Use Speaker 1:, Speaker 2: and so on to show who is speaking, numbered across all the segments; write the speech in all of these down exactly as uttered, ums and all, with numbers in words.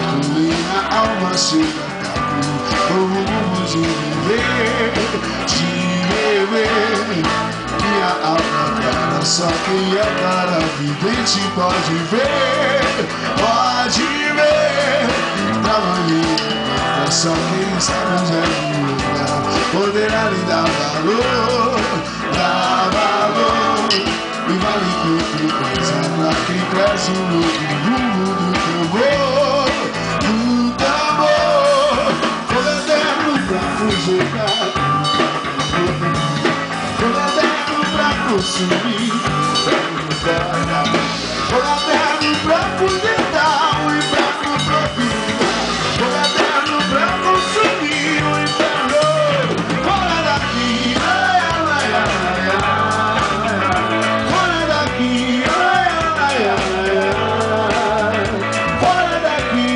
Speaker 1: minha alma chega com o rumo de viver, de beber. Minha alma cara, só quem é cara vidente pode ver, pode ver. Pra manhã, só quem sabe onde é o lugar poderá lhe dar valor, dar valor. E vale qualquer coisa pra quem cresce no rumo do tambor, do tambor. Fogo eterno pra fugir, fogo eterno pra consumir, fogo eterno pra fugitar o inferno profundo, fogo eterno pra consumir o inferno. Fora daqui, ai, ai, ai, ai. Fora daqui, ai, ai, ai, ai. Fora daqui.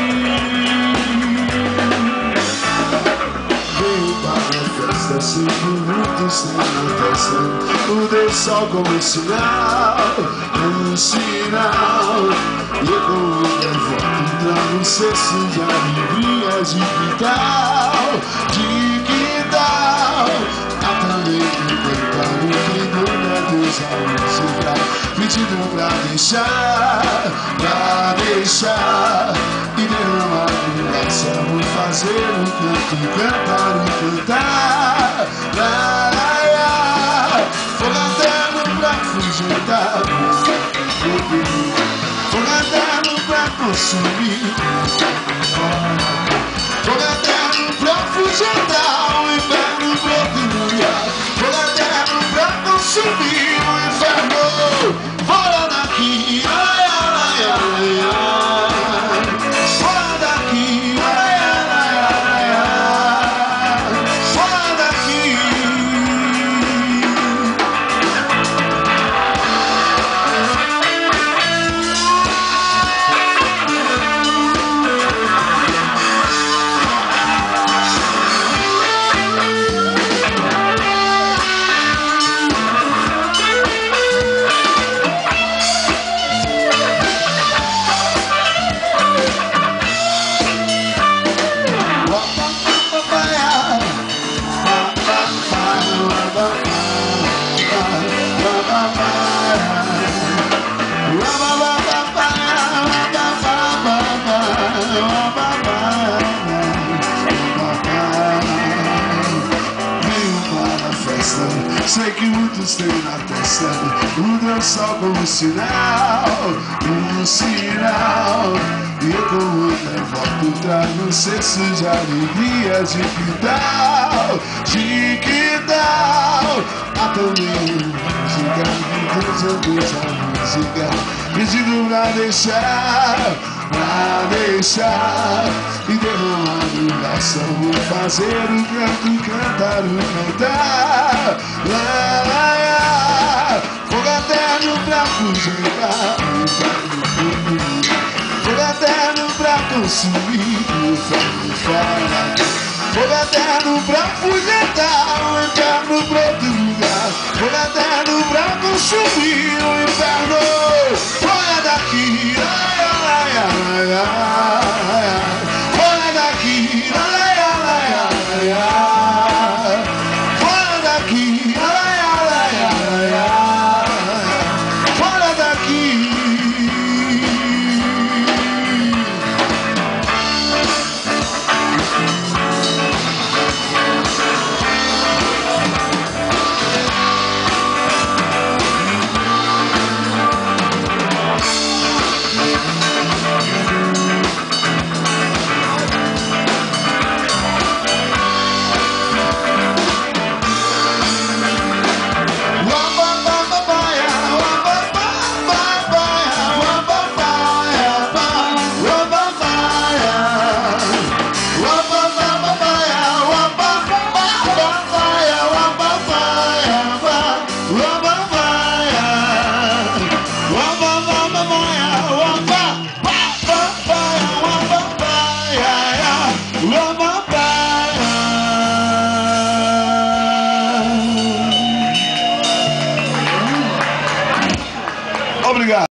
Speaker 1: Veio para a festa, cinco minutos sem proteção. O Deus Sol como sinal, um sinal. E eu com o meu voto trago um cesto de alegria, de que tal, de que tal. Há também que cantar o que não é Deus a música, pedindo pra deixar, pra deixar. E derramar o coração, fazer um canto, cantar um cantar. Lá, lá, lá. Fogo eterno pra fugitar, fogo eterno pra consumir, fogo eterno pra fugitar o inferno profundo, fogo eterno pra consumir o inferno. Fora daqui, ai, ai, ai, ai. Fora daqui, ai, ai, ai, ai. Fora daqui. Sei que muitos têm na testa o Deus Sol como sinal, um sinal. E eu com o devoto trago um cesto de alegria, de que tal, de que tal. Há também música, Deus é Deus a música, pedindo pra deixar, pra deixar. E derramar no coração, fazer o canto, cantar o cantar. Lá, lá, lá. Fogo eterno pra fugitar, fogo eterno pra consumir o inferno. Fora, fogo eterno pra fugitar o inferno pra outro lugar, fogo eterno pra consumir o inferno. Fora daqui, ai, ai, ai, ai.